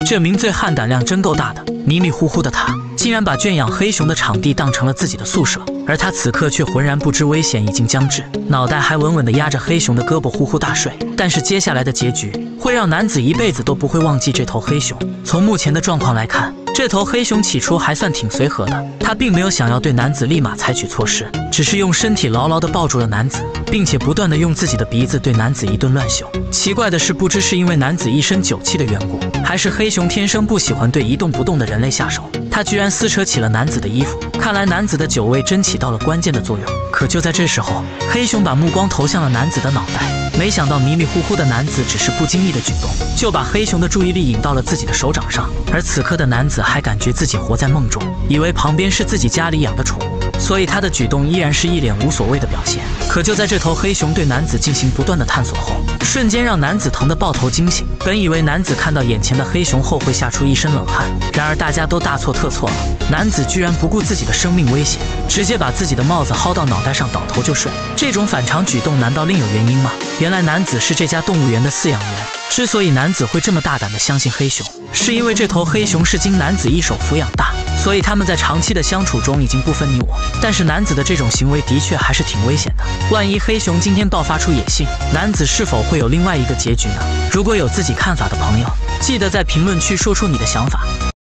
这名醉汉胆量真够大的，迷迷糊糊的他竟然把圈养黑熊的场地当成了自己的宿舍，而他此刻却浑然不知危险已经将至，脑袋还稳稳地压着黑熊的胳膊呼呼大睡。但是接下来的结局会让男子一辈子都不会忘记这头黑熊。从目前的状况来看，这头黑熊起初还算挺随和的，他并没有想要对男子立马采取措施，只是用身体牢牢地抱住了男子，并且不断地用自己的鼻子对男子一顿乱嗅。奇怪的是，不知是因为男子一身酒气的缘故，还是黑熊天生不喜欢对一动不动的人类下手，他居然撕扯起了男子的衣服。看来男子的酒味真起到了关键的作用。可就在这时候，黑熊把目光投向了男子的脑袋，没想到迷迷糊糊的男子只是不经意的举动，就把黑熊的注意力引到了自己的手掌上。而此刻的男子还感觉自己活在梦中，以为旁边是自己家里养的宠物，所以他的举动依然是一脸无所谓的表现。可就在这头黑熊对男子进行不断的探索后，瞬间让男子疼得抱头惊醒。本以为男子看到眼前的黑熊后会吓出一身冷汗，然而大家都大错特错了。男子居然不顾自己的生命危险，直接把自己的帽子薅到脑袋上，倒头就睡。这种反常举动难道另有原因吗？原来男子是这家动物园的饲养员。之所以男子会这么大胆地相信黑熊，是因为这头黑熊是经男子一手抚养大，所以他们在长期的相处中已经不分你我。但是男子的这种行为的确还是挺危险的，万一黑熊今天爆发出野性，男子是否会有另外一个结局呢？如果有自己看法的朋友，记得在评论区说出你的想法。